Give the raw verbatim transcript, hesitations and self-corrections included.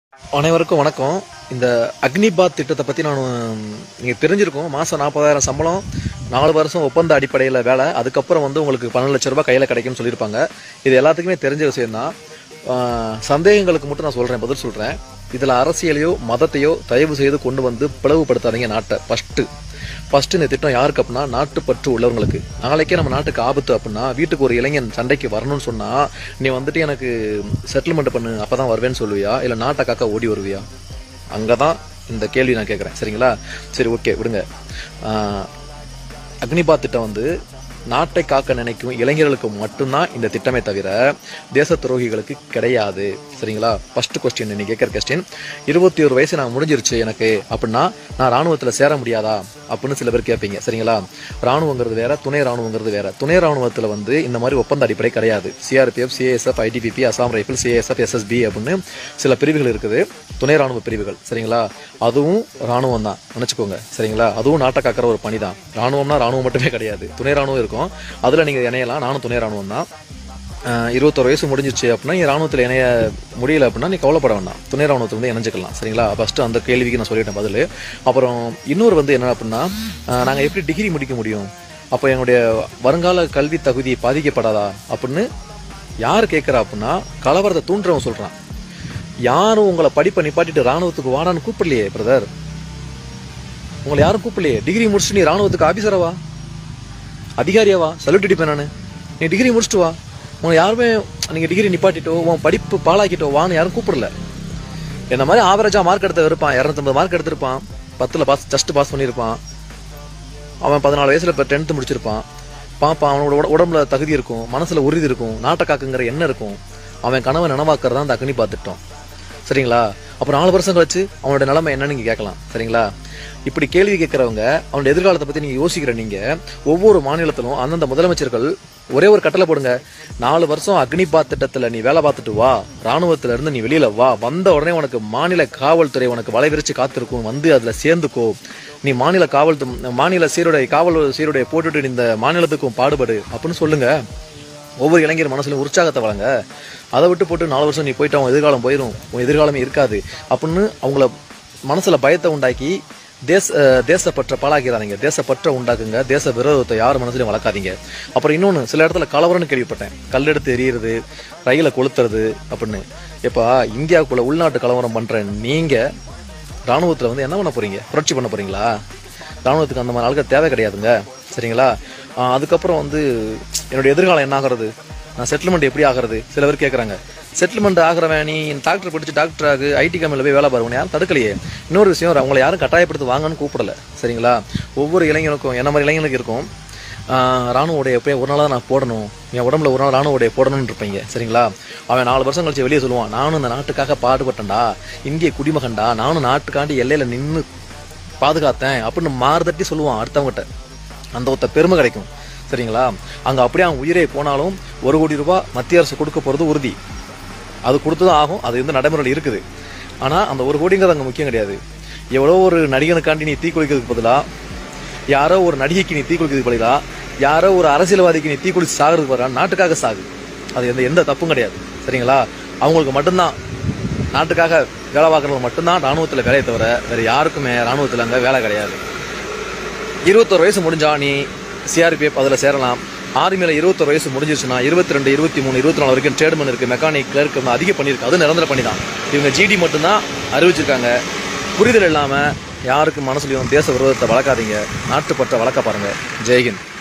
அனைவருக்கும் வணக்கம். இந்த அக்னிபாத் திட்டத்தை பற்றி நான் நீங்கள் தெரிஞ்சிருக்கும். மாதம் நாற்பதாயிரம் சம்பளம், நாலு வருஷம் ஒப்பந்த அடிப்படையில் வேலை, அதுக்கப்புறம் வந்து உங்களுக்கு பன்னெண்டு லட்ச ரூபாய் கையில் கிடைக்கும்னு சொல்லியிருப்பாங்க. இது எல்லாத்துக்குமே தெரிஞ்ச விஷயம்தான். சந்தேகங்களுக்கு மட்டும் நான் சொல்கிறேன், பதில் சொல்கிறேன். இதில் அரசியலையோ மதத்தையோ தயவு செய்து கொண்டு வந்து பிளவுபடுத்தாதீங்க நாட்டை. ஃபஸ்ட்டு ஃபஸ்ட்டு இந்த திட்டம் யாருக்கு அப்படின்னா நாட்டுப்பற்று உள்ளவங்களுக்கு. நாளைக்கே நம்ம நாட்டுக்கு ஆபத்து அப்படின்னா வீட்டுக்கு ஒரு இளைஞன் சண்டைக்கு வரணும்னு சொன்னால் நீ வந்துட்டு எனக்கு செட்டில்மெண்ட் பண்ணு அப்போ தான் வருவேன்னு சொல்லுவியா, இல்லை நாட்டை காக்க ஓடி வருவியா? அங்கே தான் இந்த கேள்வி நான் கேட்குறேன். சரிங்களா? சரி, ஓகே, விடுங்க. அக்னிபாத் திட்டம் வந்து நாட்டை காக்க நினைக்கும் இளைஞர்களுக்கு மட்டும்தான் இந்த திட்டமே தவிர தேச துரோகிகளுக்கு கிடையாது. சரிங்களா? ஃபர்ஸ்ட் கொஸ்டின், நீ கேட்குற கொஸ்டின், இருபத்தி ஒரு வயசு நான் முடிஞ்சிருச்சு எனக்கு அப்படின்னா நான் ராணுவத்தில் சேர முடியாதா அப்படின்னு சில பேர் கேட்பீங்க. சரிங்களா? ராணுவங்கிறது வேற, துணை ராணுவங்கிறது வேற. துணை ராணுவத்தில் வந்து இந்த மாதிரி ஒப்பந்த அடிப்படை கிடையாது. CRPF, CASF, ITBP, Assam rifle, CASF, SSB அப்படின்னு சில பிரிவுகள் இருக்குது, துணை ராணுவ பிரிவுகள். சரிங்களா? அதுவும் ராணுவம் தான் நினச்சிக்கோங்க. சரிங்களா? அதுவும் நாட்டை காக்கிற ஒரு பணி தான். ராணுவம்னா ராணுவம் மட்டுமே கிடையாது, துணை ராணுவம் இருக்கும். அதில் நீங்கள் இணையலாம். நானும் துணை ராணுவம் தான். இருபத்தொரு வயசு முடிஞ்சிச்சு அப்படின்னா நீ ராணுவத்தில் இணைய முடியல அப்படின்னா நீ கவலைப்பட வேண்டாம், துணை ராணுவத்தில் வந்து இணைஞ்சிக்கலாம். சரிங்களா? ஃபஸ்ட்டு அந்த கேள்விக்கு நான் சொல்லிட்டேன் பதில். அப்புறம் இன்னொரு வந்து என்ன அப்படின்னா, நாங்கள் எப்படி டிகிரி முடிக்க முடியும், அப்போ எங்களுடைய வருங்கால கல்வி தகுதி பாதிக்கப்படாதா அப்படின்னு யார் கேட்குறா அப்படின்னா கலவரத்தை தூண்டுறவன் சொல்கிறான். யாரும் உங்களை படிப்பை நிப்பாட்டிட்டு ராணுவத்துக்கு வாடான்னு கூப்பிடலையே பிரதர். உங்களை யாரும் கூப்பிடலையே. டிகிரி முடிச்சுட்டு நீ ராணுவத்துக்கு ஆஃபீஸரவா, அதிகாரியாவா, சல்யூட் அடிப்பேன் நான். நீ டிகிரி முடிச்சுட்டு வா. உங்களை யாருமே நீங்கள் டிகிரி நிப்பாட்டிட்டோ உன் படிப்பு பாலாக்கிட்டோ வான்னு யாரும் கூப்பிடல. என்ன மாதிரி ஆவரேஜாக மார்க் எடுத்த இருப்பான், இரநூத்தம்பது மார்க் எடுத்திருப்பான், பத்தில் பாஸ் ஜஸ்ட் பாஸ் பண்ணியிருப்பான். அவன் பதினாலு வயசில் இப்போ டென்த்து முடிச்சிருப்பான். பாப்பான், அவனோட உடம்புல தகுதி இருக்கும், மனசில் உறுதி இருக்கும், நாட்டை காக்குங்கிற எண்ணம் இருக்கும். அவன் கனவை நனவாக்குறது தான் அந்த அக்னிபாத் திட்டம். சரிங்களா? அப்புறம் நாலு வருஷம் கழிச்சு அவனோட நிலைமை என்னன்னு நீங்கள் கேட்கலாம். சரிங்களா? இப்படி கேள்வி கேட்குறவங்க, அவனோட எதிர்காலத்தை பற்றி நீங்கள் யோசிக்கிற நீங்கள் ஒவ்வொரு மாநிலத்திலும் அந்தந்த முதலமைச்சர்கள் ஒரே ஒரு கட்டளை போடுங்க. நாலு வருஷம் அக்னிபாத் திட்டத்தில் நீ வேலை பார்த்துட்டு வா, ராணுவத்துல இருந்து நீ வெளியில வா, வந்த உடனே உனக்கு மாநில காவல்துறை உனக்கு வலை விரிச்சு காத்திருக்கும், வந்து அதில் சேர்ந்துக்கோ. நீ மாநில காவல் மாநில சீருடை காவல் சீருடைய போட்டுட்டு இந்த மாநிலத்துக்கும் பாடுபடு அப்படின்னு சொல்லுங்க. ஒவ்வொரு இளைஞர் மனசுலையும் உற்சாகத்தை வழங்க. அதை விட்டு போட்டு நாலு வருஷம் நீ போயிட்டு அவன் எதிர்காலம் போயிடும், உன் எதிர்காலமே இருக்காது அப்படின்னு அவங்கள மனசுல பயத்தை உண்டாக்கி தேச தேசப்பற்ற பாலாக்கிறாதீங்க. தேசப்பற்ற உண்டாக்குங்க. தேச விரோதத்தை யார் மனசுலையும் வளர்க்காதீங்க. அப்புறம் இன்னொன்று, சில இடத்துல கலவரம்னு கேள்விப்பட்டேன், கல் எடுத்து எரியிறது, ரயிலை கொளுத்துறது அப்படின்னு. இப்போ இந்தியாவுக்குள்ள உள்நாட்டு கலவரம் பண்ற நீங்க ராணுவத்தில் வந்து என்ன பண்ண போறீங்க? புரட்சி பண்ண போறீங்களா? ராணுவத்துக்கு அந்த மாதிரி ஆளுக்கு தேவை கிடையாதுங்க. சரிங்களா? அதுக்கப்புறம் வந்து என்னுடைய எதிர்காலம் என்ன ஆகிறது, நான் செட்டில்மெண்ட் எப்படி ஆகிறது சில பேர் கேட்குறாங்க. செட்டில்மெண்ட் ஆகிறவன் நீ டாக்டர் படிச்சு டாக்டர் ஆகு, ஐடி கம்பெனியில் போய் வேலை பாருங்க, யாரும் தடுக்கலையே. இன்னொரு விஷயம், அவங்களை யாரும் கட்டாயப்படுத்தி வாங்கன்னு கூப்பிடல. சரிங்களா? ஒவ்வொரு இளைஞனுக்கும் என்ன மாதிரி இளைஞனுக்கு இருக்கும், ராணுவ உடைய போய் ஒரு நாள் தான் நான் போடணும், என் உடம்புல ஒரு நாள் ராணுவ உடைய போடணும்னு இருப்பீங்க. சரிங்களா? அவன் நாலு வருஷம் கழிச்சு வெளியே சொல்லுவான், நானும் இந்த நாட்டுக்காக பாடுபட்டேன்டா, இந்திய குடிமகன்டா, நானும் நாட்டுக்காண்டி எல்லையில் நின்று பாதுகாத்தேன் அப்படின்னு மாறுதட்டி சொல்லுவான் அடுத்தவங்ககிட்ட. அந்த ஒருத்த பெருமை கிடைக்கும். சரிங்களா? அங்கே அப்படியே அவன் உயிரே போனாலும் ஒரு கோடி ரூபாய் மத்திய அரசு கொடுக்க போகிறது உறுதி. அது கொடுத்து தான் ஆகும். அது வந்து நடைமுறையில் இருக்குது. ஆனால் அந்த ஒரு கோடிங்கிறது அங்கே முக்கியம் கிடையாது. எவ்வளோ ஒரு நடிகனுக்காண்டி நீ தீக்குளிக்கிறதுக்கு பதிலாக, யாரோ ஒரு நடிகைக்கு நீ தீக்குளிக்கிறதுக்கு பதிலாக, யாரோ ஒரு அரசியல்வாதிக்கு நீ தீக்குளிச்சு சாகிறதுக்கு பதிலாக நாட்டுக்காக சாகு. அது எந்த எந்த தப்பும் கிடையாது. சரிங்களா? அவங்களுக்கு மட்டும்தான், நாட்டுக்காக வேலை பார்க்குறவங்க மட்டும்தான் ராணுவத்தில் வேலையை தவிர வேறு யாருக்குமே ராணுவத்தில் அங்கே வேலை கிடையாது. இருபத்தொரு வயசு முடிஞ்சா நீ சிஆர்பிஎஃப் அதில் சேரலாம். ஆர்மியில் இருபத்தொரு வயசு முடிஞ்சிருச்சுன்னா இருபத்தி ரெண்டு இருபத்தி மூணு இருபத்தி நாலு வரைக்கும் ட்ரேட்மேன் இருக்குது, மெக்கானிக், கிளர்க் அதிக பண்ணியிருக்கு. அது நிரந்தர பண்ணி தான். இவங்க ஜிடி மட்டும்தான் அறிவிச்சிருக்காங்க. புரிதல் இல்லாமல் யாருக்கு மனசுலையும் தேச விரோதத்தை வளர்க்காதீங்க, நாட்டுப்பற்ற வளர்க்க பாருங்கள். ஜெய்ஹிந்த்.